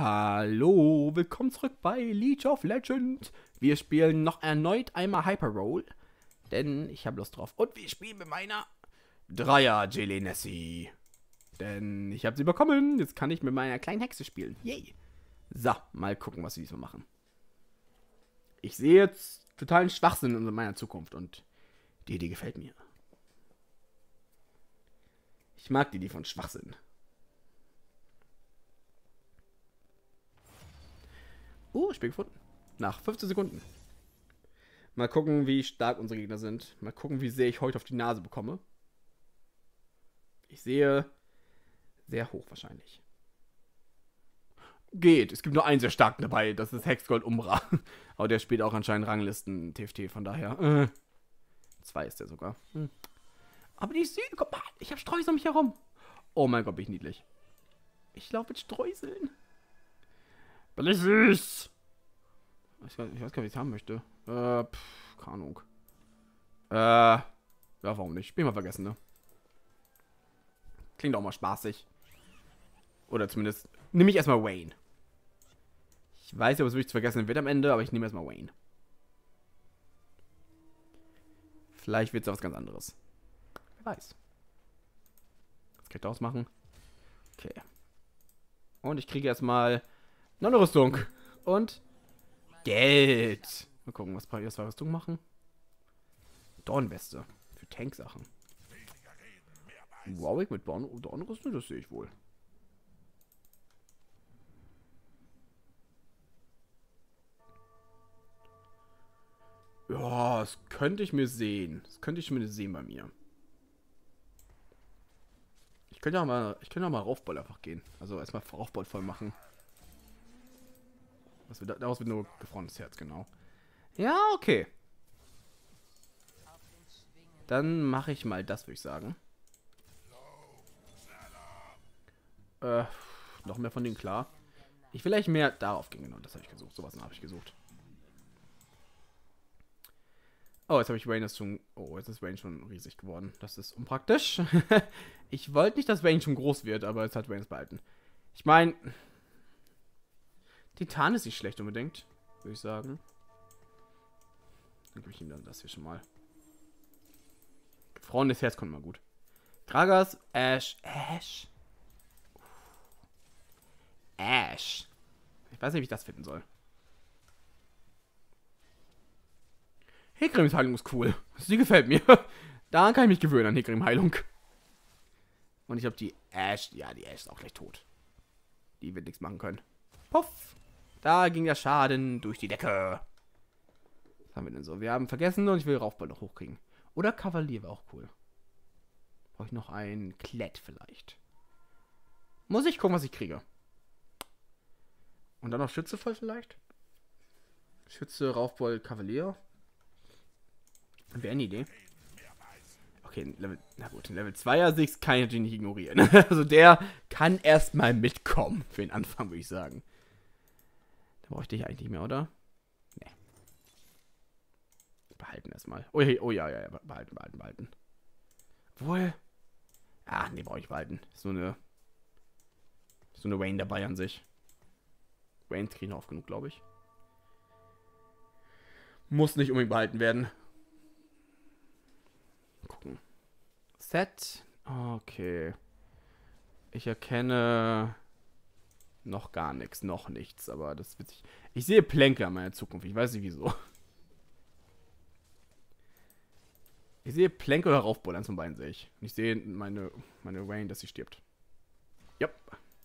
Hallo, willkommen zurück bei League of Legends. Wir spielen noch erneut einmal Hyper Roll, denn ich habe Lust drauf. Und wir spielen mit meiner Dreier Jelenessi. Denn ich habe sie bekommen. Jetzt kann ich mit meiner kleinen Hexe spielen. Yay. So, mal gucken, was wir diesmal machen. Ich sehe jetzt totalen Schwachsinn in meiner Zukunft und die Idee gefällt mir. Ich mag die Idee von Schwachsinn. Spiel gefunden. Nach 15 Sekunden. Mal gucken, wie stark unsere Gegner sind. Mal gucken, wie sehr ich heute auf die Nase bekomme. Ich sehe sehr hoch wahrscheinlich. Geht. Es gibt nur einen sehr starken dabei. Das ist Hexgold Umbra. Aber der spielt auch anscheinend Ranglisten TFT. Von daher. 2 ist der sogar. Aber die ist süß. Guck mal. Ich habe Streusel um mich herum. Oh mein Gott, bin ich niedlich. Ich laufe mit Streuseln. Bin ich süß. Ich weiß gar nicht, wie ich es haben möchte. Keine Ahnung. Ja, warum nicht? Spiel mal vergessen, ne? Klingt auch mal spaßig. Oder zumindest nehme ich erstmal Wayne. Ich weiß ja, ob es wirklich zu vergessen wird am Ende, aber ich nehme erstmal Wayne. Vielleicht wird es was ganz anderes. Wer weiß. Was kann ich daraus machen? Okay. Und ich kriege erstmal noch eine Rüstung. Und Geld. Mal gucken, was wir erstmal Rüstung machen. Dornweste. Für Tanksachen. Warwick mit Dornrüstung, das sehe ich wohl. Ja, das könnte ich mir sehen. Das könnte ich mir sehen bei mir. Ich könnte auch mal Raufball einfach gehen. Also erstmal Raufball voll machen. Daraus wird nur gefrorenes Herz, genau. Ja, okay. Dann mache ich mal das, würde ich sagen. Noch mehr von denen, klar. Ich will eigentlich mehr darauf gehen, genau. Das habe ich gesucht. Sowas habe ich gesucht. Oh, jetzt habe ich Wayne schon. Oh, jetzt ist Wayne schon riesig geworden. Das ist unpraktisch. Ich wollte nicht, dass Wayne schon groß wird, aber jetzt hat Wayne es behalten. Ich meine, Titan ist nicht schlecht unbedingt, würde ich sagen. Dann gebe ich ihm dann das hier schon mal. Gefrorenes Herz kommt mal gut. Gragas, Ash. Ich weiß nicht, wie ich das finden soll. Hegrims Heilung ist cool. Sie gefällt mir. Daran kann ich mich gewöhnen, an Hegrim Heilung. Und ich habe die Ash. Ja, die Ash ist auch gleich tot. Die wird nichts machen können. Puff. Da ging der Schaden durch die Decke. Was haben wir denn so? Wir haben vergessen und ich will Raufball noch hochkriegen. Oder Kavalier wäre auch cool. Brauche ich noch ein Klett vielleicht. Muss ich gucken, was ich kriege. Und dann noch Schütze voll vielleicht? Schütze, Raufball, Kavalier. Wäre eine Idee. Okay, na gut, Level 2er Sicht kann ich natürlich nicht ignorieren. Also der kann erstmal mitkommen. Für den Anfang, würde ich sagen. Da brauche ich dich eigentlich nicht mehr, oder? Nee. Behalten erstmal. Oh ja, behalten. Obwohl. Ah, nee, brauche ich behalten. Ist nur eine Wayne dabei an sich. Wayne kriegen noch oft genug, glaube ich. Muss nicht unbedingt behalten werden. Gucken. Set. Okay. Ich erkenne noch gar nichts, noch nichts, aber das ist witzig. Ich sehe Plänke an meiner Zukunft. Ich weiß nicht wieso. Ich sehe Plänke oder Raufball, eins von beiden sehe ich. Und ich sehe meine Wayne, dass sie stirbt. Yep.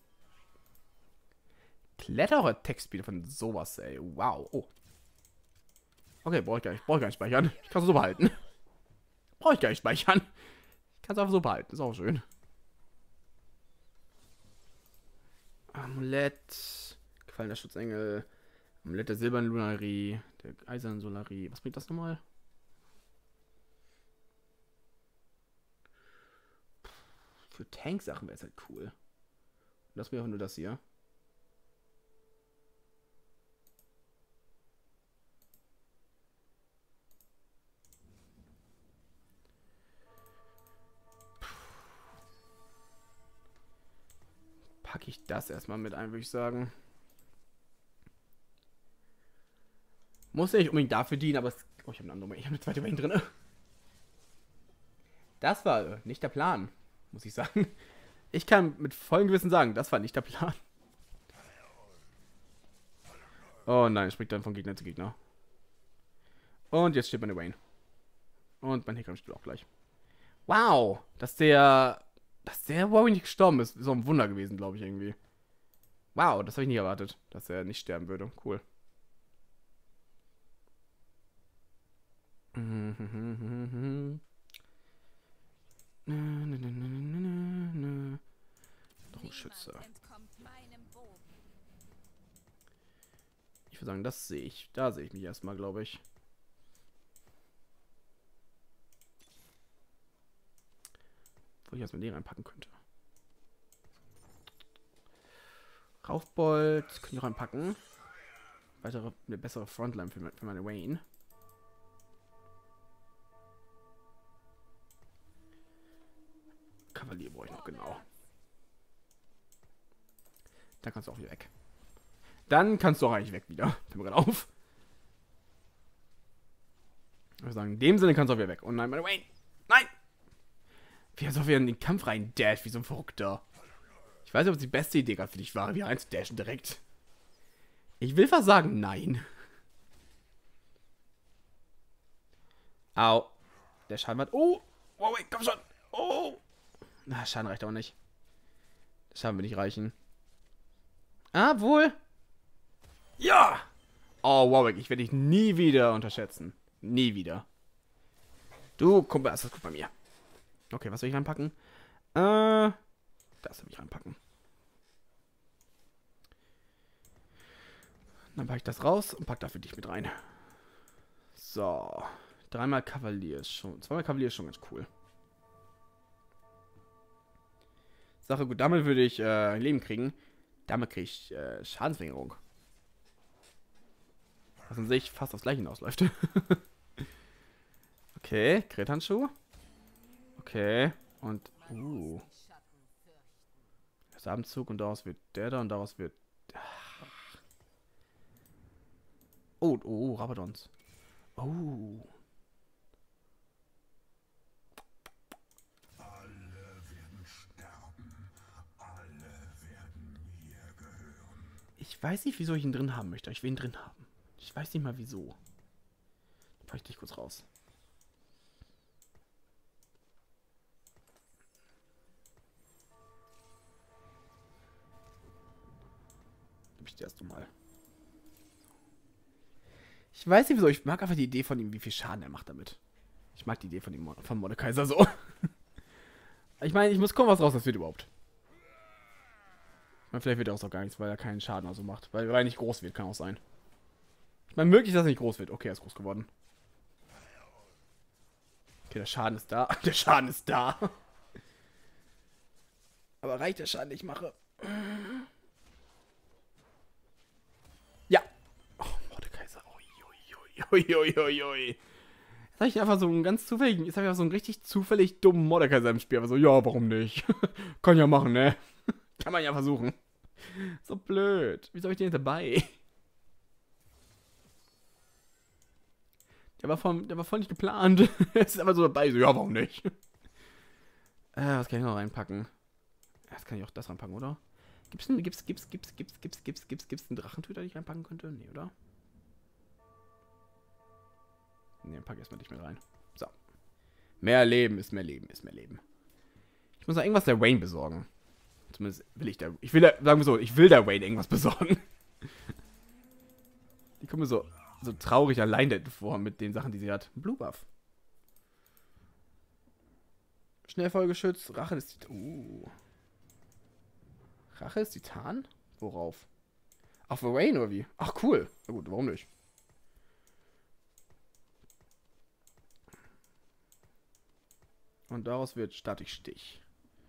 Kletterer Textspiele von sowas, ey. Wow. Oh. Okay, brauche ich gar nicht speichern. Ich kann es so behalten. Brauche ich gar nicht speichern. Ich kann es einfach so behalten. Ist auch schön. Amulett. Gefallener Schutzengel. Amulett der silbernen Lunarie. Der eisernen Solarie. Was bringt das nochmal? Für Tank-Sachen wäre es halt cool. Lass mir auch nur das hier. Packe ich das erstmal mit ein, würde ich sagen. Muss ja nicht unbedingt dafür dienen, aber es... Oh, ich habe eine andere Wayne. Ich habe eine zweite Wayne drin. Das war nicht der Plan, muss ich sagen. Ich kann mit vollem Gewissen sagen, das war nicht der Plan. Oh nein, springt dann von Gegner zu Gegner. Und jetzt steht meine Wayne. Und mein Hickam steht auch gleich. Wow, dass der Warwick nicht gestorben ist so ein Wunder gewesen, glaube ich, irgendwie. Wow, das habe ich nie erwartet, dass er nicht sterben würde. Cool. Doch ein Schütze. Ich würde sagen, das sehe ich. Da sehe ich mich erstmal, glaube ich. Wo ich erstmal den reinpacken könnte. Raufbold könnte ich auch reinpacken. Eine bessere Frontline für meine Wayne. Kavalier brauche ich noch, genau. Dann kannst du auch wieder weg. Dann kannst du auch eigentlich weg wieder. Fällt mir gerade auf. Ich würde sagen, in dem Sinne kannst du auch wieder weg. Oh nein, meine Wayne. Nein! Wie er so wieder in den Kampf rein dasht, wie so ein Verrückter. Ich weiß nicht, ob es die beste Idee gerade für dich war, wie einzudashen direkt. Ich will fast sagen, nein. Au. Der Schaden war... Oh! Oh, wait, komm schon! Oh! Na, Schaden reicht auch nicht. Der Schaden wird nicht reichen. Ah, wohl. Ja! Oh, Warwick, ich werde dich nie wieder unterschätzen. Nie wieder. Du, Kumpel, das ist gut bei mir. Okay, was soll ich reinpacken? Das will ich reinpacken. Dann packe ich das raus und packe dafür dich mit rein. So. Dreimal Kavalier ist schon... Zweimal Kavalier ist schon ganz cool. Sache, gut, damit würde ich Leben kriegen. Damit kriege ich Schadensverringerung. Was an sich fast aufs Gleiche hinausläuft. Okay, Krethandschuh. Okay, und... Das Abendzug und daraus wird der da und daraus wird... Oh, Rabadons. Oh. Ich weiß nicht, wieso ich ihn drin haben möchte. Ich will ihn drin haben. Ich weiß nicht mal, wieso. Dann packe ich dich kurz raus. Gib ich dir erst mal. Ich weiß nicht, wieso. Ich mag einfach die Idee von ihm, wie viel Schaden er macht damit. Ich mag die Idee von ihm, von Mordekaiser so. Ich meine, ich muss gucken, was raus das wird überhaupt. Ich meine, vielleicht wird daraus auch gar nichts, weil er keinen Schaden also macht. Weil er nicht groß wird, kann auch sein. Ich meine, möglich, dass er nicht groß wird. Okay, er ist groß geworden. Okay, der Schaden ist da. Der Schaden ist da. Aber reicht der Schaden, den ich mache? Ja. Oh, Mordekaiser. Uiuiuiui. Jetzt habe ich einfach so einen ganz zufälligen, jetzt habe ich einfach so einen richtig zufällig dummen Mordekaiser im Spiel. Aber so, ja, warum nicht? Kann ja machen, ne? Kann man ja versuchen. So blöd. Wieso habe ich den jetzt dabei? Der war voll nicht geplant. Jetzt ist einfach so dabei. So, ja, warum nicht? Was kann ich noch reinpacken? Jetzt kann ich auch das reinpacken, oder? Gibt's einen Drachentöter, den ich reinpacken könnte? Nee, oder? Nee, pack erstmal nicht mehr rein. So. Mehr Leben ist mehr Leben ist mehr Leben. Ich muss noch irgendwas der Wayne besorgen. Zumindest will ich der... Ich will der... Sagen wir so, ich will der Wayne irgendwas besorgen. Die kommen mir so traurig allein vor mit den Sachen, die sie hat. Blue Buff. Schnellfeuergeschütz. Rache ist... Rache ist Titan? Worauf? Auf Wayne oder wie? Ach, cool. Na gut, warum nicht? Und daraus wird Statikstich.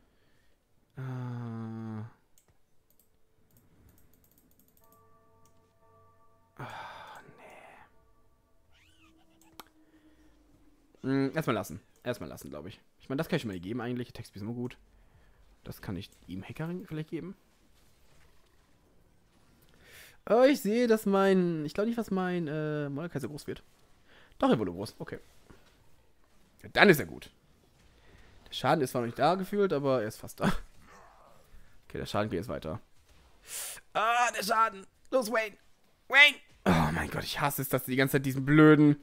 Nee. Erstmal lassen. Erstmal lassen, glaube ich. Ich meine, das kann ich mal geben eigentlich. Text ist immer gut. Das kann ich ihm Hackering vielleicht geben. Oh, ich sehe, dass mein... Ich glaube nicht, dass mein Mordekaiser so groß wird. Doch, er wurde groß. Okay. Ja, dann ist er gut. Der Schaden ist zwar noch nicht da gefühlt, aber er ist fast da. Okay, der Schaden geht jetzt weiter. Ah, der Schaden. Los, Wayne. Wayne. Oh mein Gott, ich hasse es, dass sie die ganze Zeit diesen blöden...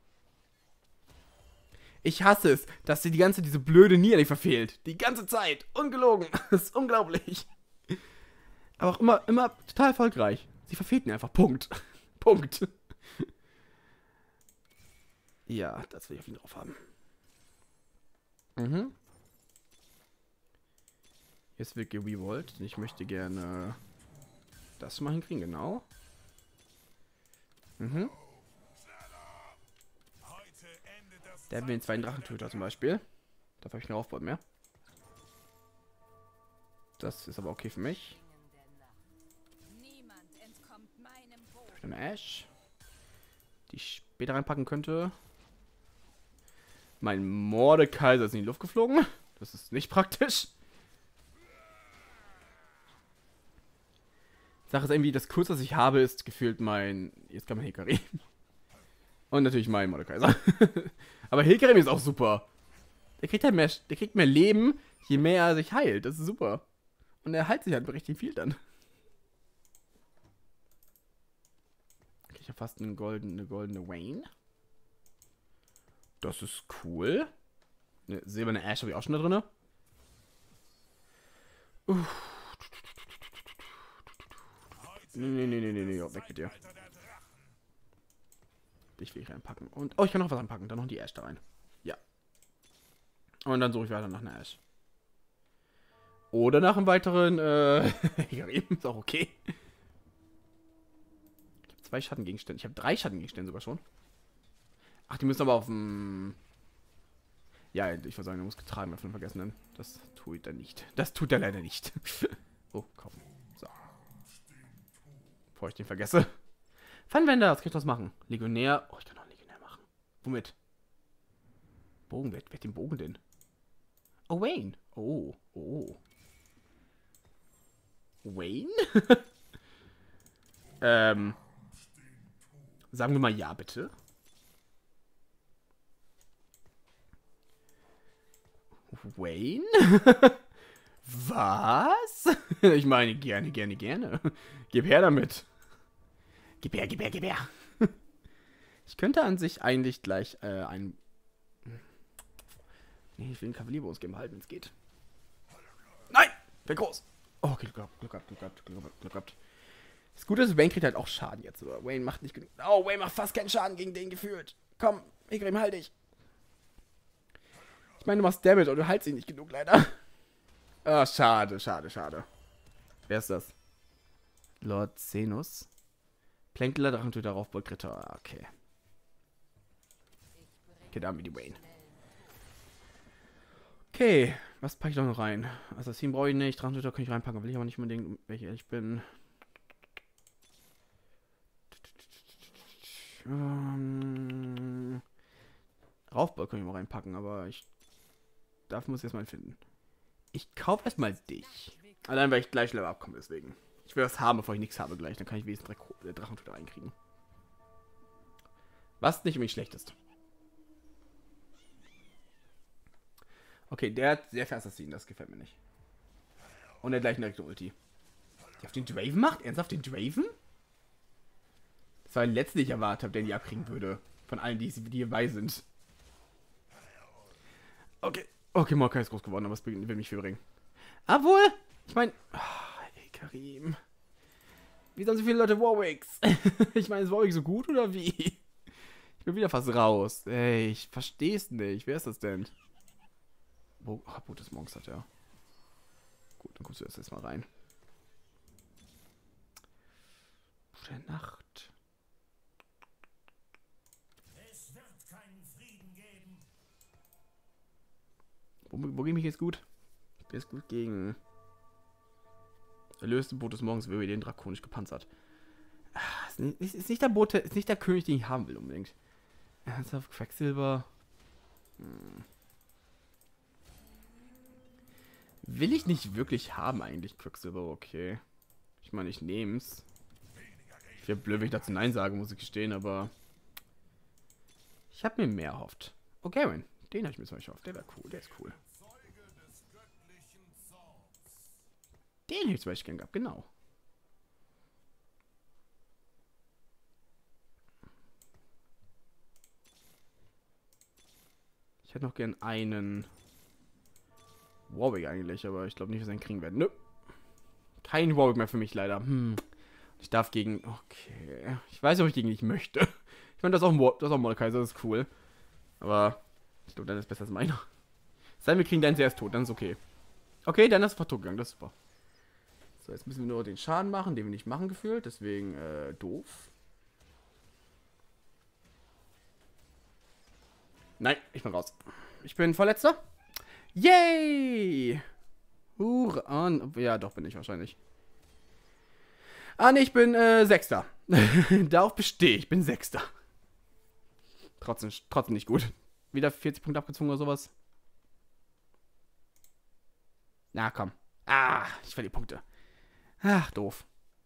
Ich hasse es, dass sie die ganze Zeit diese blöde Niere nicht verfehlt. Die ganze Zeit. Ungelogen. Das ist unglaublich. Aber auch immer total erfolgreich. Sie verfehlt ihn einfach. Punkt. Punkt. Ja, das will ich auf ihn drauf haben. Mhm. Jetzt wird gerewollt. Ich möchte gerne das mal hinkriegen, genau. Mhm. Der hat mir den zweiten Drachentöter zum Beispiel. Dafür habe ich einen Aufbau mehr. Das ist aber okay für mich. Da habe ich eine Ash, die ich später reinpacken könnte. Mein Mordekaiser ist in die Luft geflogen. Das ist nicht praktisch. Sache ist irgendwie, das Kurz, was ich habe, ist gefühlt mein... Jetzt kann man Hikari. Und natürlich mein Mordekaiser. Aber Hikari ist auch super. Der kriegt halt mehr, der kriegt mehr Leben, je mehr er sich heilt. Das ist super. Und er heilt sich halt richtig viel dann. Okay, ich habe fast eine goldene Wayne. Das ist cool. Eine silberne Ash habe ich auch schon da drin. Nee, weg mit dir. Dich will ich reinpacken. Und, oh, ich kann noch was anpacken. Dann noch die Ash da rein. Ja. Und dann suche ich weiter nach einer Ash. Oder nach einem weiteren, ist auch okay. Ich habe 2 Schattengegenstände. Ich habe 3 Schattengegenstände sogar schon. Ach, die müssen aber auf dem... Ja, ich würde sagen, der muss getragen werden von den Vergessenen. Das tut er nicht. Das tut er leider nicht. Oh, kaufen. So. Bevor ich den vergesse. Funwender, was kann ich das machen? Legionär. Oh, ich kann auch einen Legionär machen. Womit? Bogen, wer hat den Bogen denn? Oh, Wayne. Oh, oh. Wayne? Sagen wir mal ja, bitte. Wayne? Was? Ich meine, gerne. Gib her damit. Gib her. Ich könnte an sich eigentlich gleich einen... Nee, ich will einen Kavalierbonus geben, halten, wenn es geht. Nein! Wer groß? Oh, okay, Glück gehabt. Das Gute ist, Wayne kriegt halt auch Schaden jetzt. Aber Wayne macht nicht genug... Oh, Wayne macht fast keinen Schaden gegen den gefühlt. Komm, Igrim, halt dich. Ich meine, du machst Damage und du haltst ihn nicht genug, leider. Ah, schade. Wer ist das? Lord Zenus. Plänkler, Drachentöter, Raufbold, Ritter. Okay. Okay, da haben wir die Wayne. Okay, was packe ich da noch rein? Assassin brauche ich nicht, Drachentöter kann ich reinpacken, will ich aber nicht unbedingt, welche ehrlich bin. Raufbold kann ich mal reinpacken, aber dafür muss ich erstmal finden. Ich kaufe erstmal dich. Allein, weil ich gleich Level abkomme, deswegen. Ich will was haben, bevor ich nichts habe gleich. Dann kann ich wenigstens Drachentöter reinkriegen. Was nicht unbedingt schlecht ist. Okay, der hat sehr viel Assassin, das gefällt mir nicht. Und der gleich direkt eine Ulti. Die auf den Draven macht? Ernsthaft den Draven? Das war der letzte, den ich erwartet habe, der die abkriegen würde. Von allen, die hier bei sind. Okay, Mordekaiser ist groß geworden, aber es will mich viel bringen. Obwohl, ich meine... Ey, Karim. Wie haben so viele Leute Warwicks? Ich meine, ist Warwick so gut oder wie? Ich bin wieder fast raus. Ey, ich versteh's nicht. Wer ist das denn? Gutes Monks hat er. Gut, dann kommst du erst mal rein. Der Nacht. Es wird keinen Frieden geben. Wo gehe ich jetzt gut? Ich bin jetzt gut gegen... Erlöste Boot des Morgens, wie den drakonisch gepanzert. Ist nicht der Bote, ist nicht der König, den ich haben will unbedingt. Ernsthaft, Quecksilber. Will ich nicht wirklich haben eigentlich, Quecksilber, okay. Ich meine, ich nehm's. Ich wäre blöd, wenn ich dazu Nein sage, muss ich gestehen, aber ich habe mir mehr erhofft. Oh, Garen. Den habe ich mir zum Beispiel erhofft. Der wäre cool. Der ist cool. Den hätte ich zum Beispiel gern gehabt. Genau. Ich hätte noch gern einen Warwick eigentlich, aber ich glaube nicht, dass wir einen kriegen werden. Nö. Kein Warwick mehr für mich leider. Ich darf gegen... Okay. Ich weiß nicht, ob ich gegen dich möchte. Ich meine, das ist auch Mordekaiser, das ist cool. Aber ich glaube, dann ist besser als meiner. Sei denn, wir kriegen deinen zuerst tot, dann ist okay. Okay, dann ist er tot gegangen, das ist super. So, jetzt müssen wir nur den Schaden machen, den wir nicht machen gefühlt. Deswegen, doof. Nein, ich bin raus. Ich bin Vorletzter. Yay! Ja, doch bin ich wahrscheinlich. Ah, ne, ich bin Sechster. Darauf bestehe ich, bin Sechster. Trotzdem nicht gut. Wieder 40 Punkte abgezogen oder sowas. Na, komm. Ah, ich verliere Punkte. Ach, doof.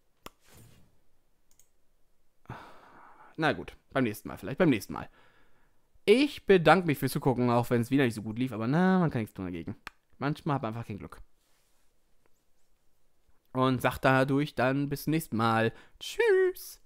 Na gut, beim nächsten Mal vielleicht, beim nächsten Mal. Ich bedanke mich fürs Zugucken, auch wenn es wieder nicht so gut lief, aber na, man kann nichts tun dagegen. Manchmal hat man einfach kein Glück. Und sagt dadurch dann bis zum nächsten Mal. Tschüss.